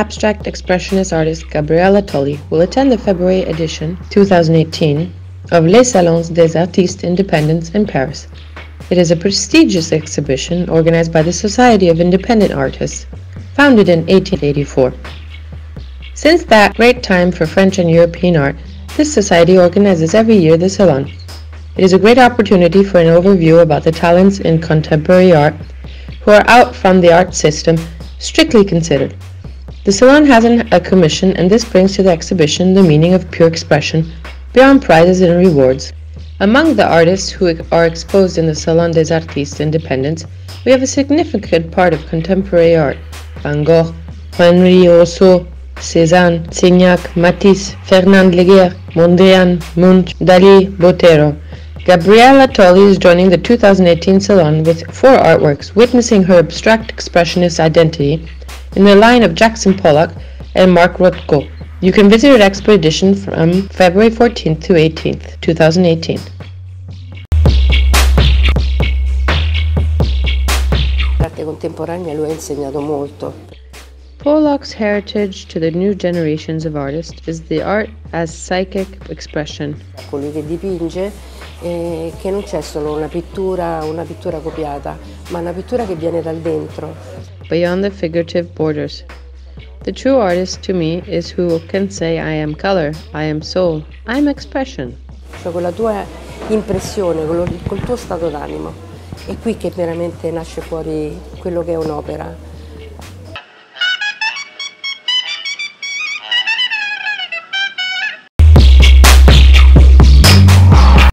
abstract expressionist artist Gabriella Tolli will attend the February edition 2018 of Les Salons des Artistes Independants in Paris. It is a prestigious exhibition organized by the Society of Independent Artists, founded in 1884. Since that great time for French and European art, this society organizes every year the Salon. It is a great opportunity for an overview about the talents in contemporary art who are out from the art system, strictly considered. The Salon has a commission, and this brings to the exhibition the meaning of pure expression, beyond prizes and rewards. Among the artists who are exposed in the Salon des Artistes Independants, we have a significant part of contemporary art: Van Gogh, Henri Rousseau, Cézanne, Signac, Matisse, Fernand Léger, Mondrian, Munch, Dali, Botero. Gabriella Tolli is joining the 2018 Salon with 4 artworks, witnessing her abstract expressionist identity in the line of Jackson Pollock and Mark Rothko. You can visit her expo edition from February 14th to 18th, 2018. L'arte contemporanea lui ha insegnato molto. Pollock's heritage to the new generations of artists is the art as psychic expression. Colui che dipinge che non c'è solo una pittura copiata, ma una pittura che viene dal dentro. Beyond the figurative borders. The true artist to me is who can say I am color, I am soul, I am expression. Cioè con la tua impressione, col tuo stato d'animo. È qui che veramente nasce fuori quello che è un'opera.